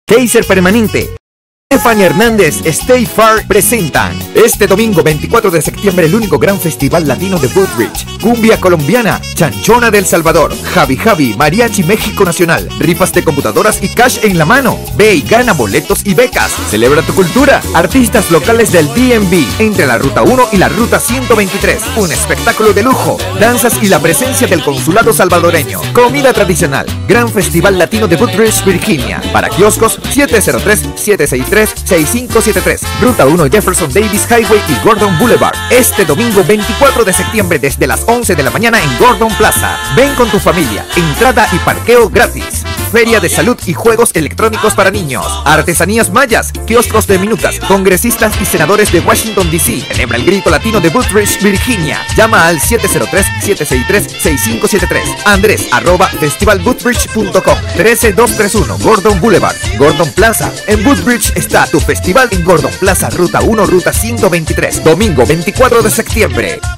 Kaiser Permanente, Stephanie Hernández, Stay Far presentan este domingo 24 de septiembre el único gran festival latino de Woodbridge. Cumbia colombiana, Chanchona del Salvador, Javi, Mariachi México Nacional, rifas de computadoras y cash en la mano. Ve y gana boletos y becas. Celebra tu cultura. Artistas locales del DMV entre la Ruta 1 y la Ruta 123. Un espectáculo de lujo, danzas y la presencia del consulado salvadoreño. Comida tradicional. Gran Festival Latino de Woodbridge, Virginia. Para kioscos 703-763-6573. Ruta 1 Jefferson Davis Highway y Gordon Boulevard. Este domingo 24 de septiembre desde las 11 de la mañana en Gordon Plaza. Ven con tu familia. Entrada y parqueo gratis. Feria de salud y juegos electrónicos para niños. Artesanías mayas, kioscos de minutas, congresistas y senadores de Washington DC. Celebra el grito latino de Woodbridge, Virginia. Llama al 703-763-6573. Andrés @festivalwoodbridge.com. 13231 Gordon Boulevard, Gordon Plaza. En Woodbridge está tu festival en Gordon Plaza, Ruta 1, Ruta 123. Domingo 24 de septiembre.